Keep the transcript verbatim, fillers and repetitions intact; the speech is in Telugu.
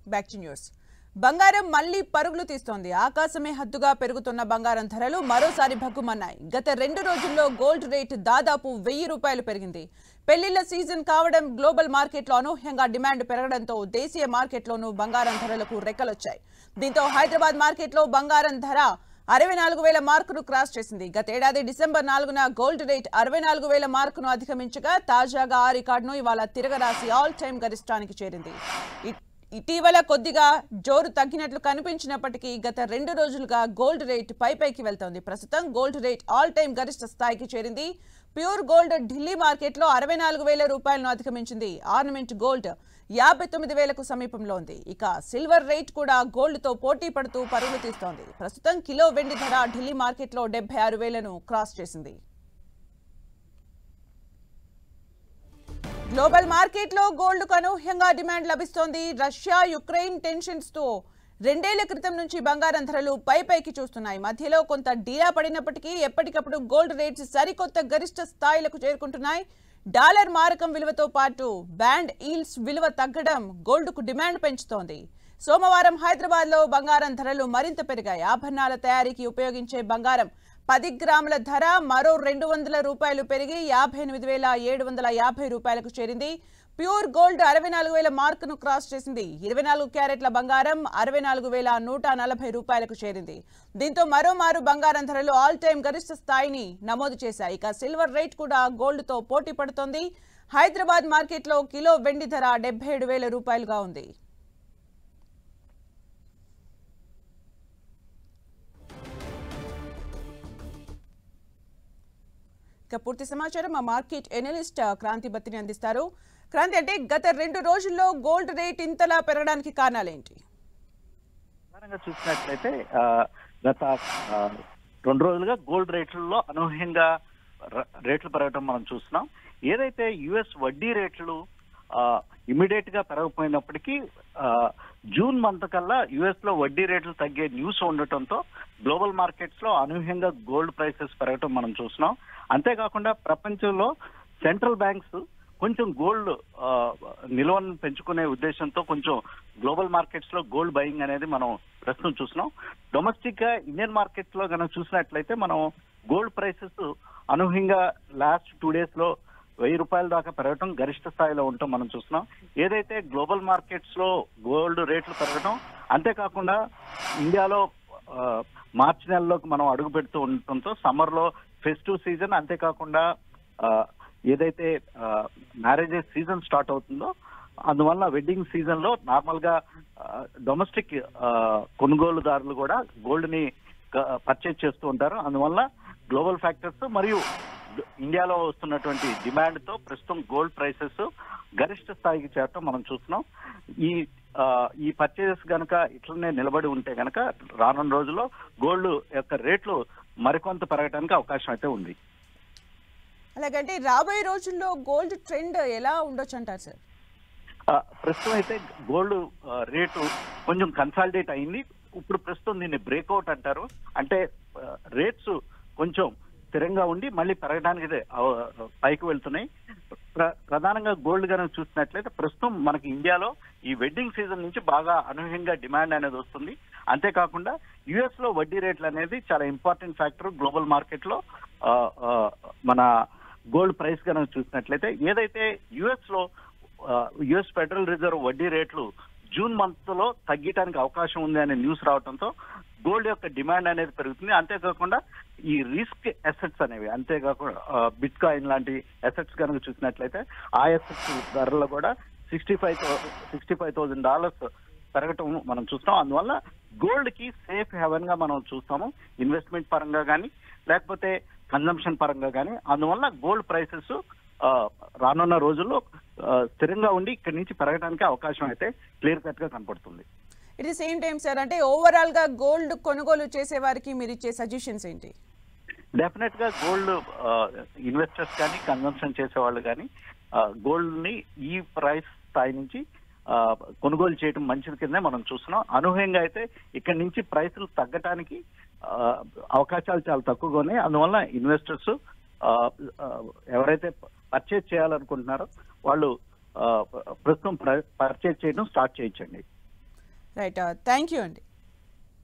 Back to news. బంగారం మళ్లీ పరుగులు తీస్తోంది. ఆకాశమే హద్దుగా పెరుగుతున్న బంగారం ధరలు మరోసారి భగ్గుమన్నాయి. గత రెండు రోజుల్లో గోల్డ్ రేట్ దాదాపు వెయ్యి రూపాయలు పెరిగింది. పెళ్లిళ్ల సీజన్ కావడం, గ్లోబల్ మార్కెట్లో అనూహ్యంగా డిమాండ్ పెరగడంతో దేశీయ మార్కెట్లోనూ బంగారం ధరలకు రెక్కలొచ్చాయి. దీంతో హైదరాబాద్ మార్కెట్లో బంగారం ధర అరవై నాలుగు వేల మార్కును క్రాస్ చేసింది. గతేడాది డిసెంబర్ నాలుగున గోల్డ్ రేట్ అరవై నాలుగు వేల మార్కును అధిగమించగా తాజాగా ఆ రికార్డును ఇవాళ తిరగరాసి ఆల్ టైమ్ గరిష్టానికి చేరింది. ఇటీవల కొద్దిగా జోరు తగ్గినట్లు కనిపించినప్పటికీ గత రెండు రోజులుగా గోల్డ్ రేట్ పైపైకి వెళ్తోంది. ప్రస్తుతం గోల్డ్ రేట్ ఆల్ టైమ్ గరిష్ట స్థాయికి చేరింది. ప్యూర్ గోల్డ్ ఢిల్లీ మార్కెట్లో అరవై నాలుగు వేల రూపాయలను అధిగమించింది. ఆర్నమెంట్ గోల్డ్ యాభై తొమ్మిది వేలకు సమీపంలో ఉంది. ఇక సిల్వర్ రేట్ కూడా గోల్డ్ తో పోటీ పడుతూ పరుగులు తీస్తోంది. ప్రస్తుతం కిలో వెండి ధర ఢిల్లీ మార్కెట్లో డెబ్బై ఆరు వేలను క్రాస్ చేసింది. గ్లోబల్ మార్కెట్లో గోల్డ్ కు అనూహ్యంగా డిమాండ్ లభిస్తోంది. రష్యా యుక్రెయిన్ టెన్షన్స్ తో రెండేళ్ల క్రితం నుంచి బంగారం ధరలు పై పైకి చూస్తున్నాయి. మధ్యలో కొంత డీలా పడినప్పటికీ ఎప్పటికప్పుడు గోల్డ్ రేట్స్ సరికొత్త గరిష్ట స్థాయిలకు చేరుకుంటున్నాయి. డాలర్ మారకం విలువతో పాటు బ్యాండ్ ఈల్డ్స్ విలువ తగ్గడం గోల్డ్ కు డిమాండ్ పెంచుతోంది. సోమవారం హైదరాబాద్ లో బంగారం ధరలు మరింత పెరిగాయి. ఆభరణాల తయారీకి ఉపయోగించే బంగారం పది గ్రాముల ధర మరో రెండు వందల రూపాయలు పెరిగి యాభై ఎనిమిది వేల ఏడు వందల యాభై రూపాయలకు చేరింది. ప్యూర్ గోల్డ్ అరవై నాలుగు వేల మార్కును క్రాస్ చేసింది. ఇరవై నాలుగు క్యారెట్ల బంగారం అరవై నాలుగు వేల నూట నలభై రూపాయలకు చేరింది. దీంతో మరోమారు బంగారం ధరలు ఆల్ టైమ్ గరిష్ట స్థాయిని నమోదు చేశాయి. ఇక సిల్వర్ రేట్ కూడా గోల్డ్ తో పోటీ పడుతోంది. హైదరాబాద్ మార్కెట్లో కిలో వెండి ధర డెబ్బై ఏడు వేల రూపాయలుగా ఉంది. ఇక పూర్తి సమాచారం మా మార్కెట్ ఎనలిస్ట్ క్రాంతి బత్తిని అందిస్తారు. క్రాంతి, అంటే గత రెండు రోజుల్లో గోల్డ్ రేట్ ఇంతలా పెరగడానికి కారణాలేంటి? ప్రధానంగా చూసినట్లయితే గత రెండు రోజులుగా గోల్డ్ రేట్లలో అనూహ్యంగా రేట్లు పెరగడం మనం చూస్తున్నాం. ఏదైతే యుఎస్ వడ్డీ రేట్లు ఇమీడియట్ గా పెరగపోయినప్పటికీ జూన్ మంత్ కల్లా యుఎస్ లో వడ్డీ రేట్లు తగ్గే న్యూస్ ఉండటంతో గ్లోబల్ మార్కెట్స్ లో అనూహ్యంగా గోల్డ్ ప్రైసెస్ పెరగటం మనం చూస్తున్నాం. అంతేకాకుండా ప్రపంచంలో సెంట్రల్ బ్యాంక్స్ కొంచెం గోల్డ్ నిల్వను పెంచుకునే ఉద్దేశంతో కొంచెం గ్లోబల్ మార్కెట్స్ లో గోల్డ్ బయింగ్ అనేది మనం ప్రస్తుతం చూస్తున్నాం. డొమెస్టిక్ గా ఇండియన్ మార్కెట్ లో కనుక చూసినట్లయితే మనం గోల్డ్ ప్రైసెస్ అనూహ్యంగా లాస్ట్ టూ డేస్ లో వెయ్యి రూపాయల దాకా పెరగటం, గరిష్ట స్థాయిలో ఉండటం మనం చూస్తున్నాం. ఏదైతే గ్లోబల్ మార్కెట్స్ లో గోల్డ్ రేట్లు పెరగటం, అంతేకాకుండా ఇండియాలో మార్చి నెలలోకి మనం అడుగు పెడుతూ ఉండటంతో సమ్మర్ లో ఫెస్టివ్ సీజన్, అంతేకాకుండా ఏదైతే మ్యారేజెస్ సీజన్ స్టార్ట్ అవుతుందో అందువల్ల వెడ్డింగ్ సీజన్ లో నార్మల్ గా డొమెస్టిక్ కొనుగోలుదారులు కూడా గోల్డ్ ని పర్చేజ్ చేస్తూ ఉంటారు. అందువల్ల గ్లోబల్ ఫ్యాక్టర్స్ మరియు ఇండియాలో వస్తున్నటువంటి డిమాండ్ తో ప్రస్తుతం గోల్డ్ ప్రైసెస్ గరిష్ట స్థాయికి చేరటం మనం చూస్తున్నాం. ఈ ఈ పర్చేజెస్ కనుక ఇట్లనే నిలబడి ఉంటే కనుక రానున్న రోజుల్లో గోల్డ్ యొక్క రేట్లు మరికొంత పెరగడానికి అవకాశం అయితే ఉంది. అలాగంటే రాబోయే రోజుల్లో గోల్డ్ ట్రెండ్ ఎలా ఉండొచ్చు అంటారు సార్? ప్రస్తుతం అయితే గోల్డ్ రేటు కొంచెం కన్సాలిడేట్ అయింది. ఇప్పుడు ప్రస్తుతం దీన్ని బ్రేక్అవుట్ అంటారు. అంటే రేట్స్ కొంచెం స్థిరంగా ఉండి మళ్ళీ పెరగడానికి పైకి వెళ్తున్నాయి. ప్రధానంగా గోల్డ్ కనుక చూసినట్లయితే ప్రస్తుతం మనకి ఇండియాలో ఈ వెడ్డింగ్ సీజన్ నుంచి బాగా అనూహ్యంగా డిమాండ్ అనేది వస్తుంది. అంతేకాకుండా యుఎస్ లో వడ్డీ రేట్లు అనేది చాలా ఇంపార్టెంట్ ఫ్యాక్టర్ గ్లోబల్ మార్కెట్ లో. మన గోల్డ్ ప్రైస్ కనుక చూసినట్లయితే ఏదైతే యుఎస్ లో యుఎస్ ఫెడరల్ రిజర్వ్ వడ్డీ రేట్లు జూన్ మంత్ లో తగ్గడానికి అవకాశం ఉంది అనే న్యూస్ రావడంతో గోల్డ్ యొక్క డిమాండ్ అనేది పెరుగుతుంది. అంతేకాకుండా ఈ రిస్క్ అసెట్స్ అనేవి, అంతేకాకుండా బిట్ కాయిన్ లాంటి అసెట్స్ కనుక చూసినట్లయితే ఆ అసెట్స్ ధరలు కూడా sixty five sixty five thousand dollars పెరగటం మనం చూస్తాం. అందువల్ల గోల్డ్ కి సేఫ్ హెవెన్ గా మనం చూస్తాము, ఇన్వెస్ట్మెంట్ పరంగా కానీ లేకపోతే కన్జంప్షన్ పరంగా కానీ. అందువల్ల గోల్డ్ ప్రైసెస్ రానున్న రోజుల్లో స్థిరంగా ఉండి ఇక్కడి నుంచి పెరగడానికి అవకాశం అయితే క్లియర్ కట్ గా కనపడుతుంది. At the same time sir, అంటే ఓవరాల్ గా గోల్డ్ కొనుగోలు చేసే వారికి మీరు ఇచ్చే సజెషన్స్ ఏంటి? డెఫినెట్ గా గోల్డ్ ఇన్వెస్టర్స్ కానీ కన్జంప్షన్ చేసే వాళ్ళు కానీ గోల్డ్ ని ఈ ప్రైస్ స్థాయి నుంచి కొనుగోలు చేయడం మంచిది కింద మనం చూస్తున్నాం. అనూహ్యంగా అయితే ఇక్కడి నుంచి ప్రైసులు తగ్గటానికి అవకాశాలు చాలా తక్కువగా ఉన్నాయి. అందువల్ల ఇన్వెస్టర్స్ ఎవరైతే పర్చేజ్ చేయాలనుకుంటున్నారో వాళ్ళు ప్రస్తుతం పర్చేజ్ చేయడం స్టార్ట్ చేయొచ్చండి. రైట్ థ్యాంక్ యూ అండి.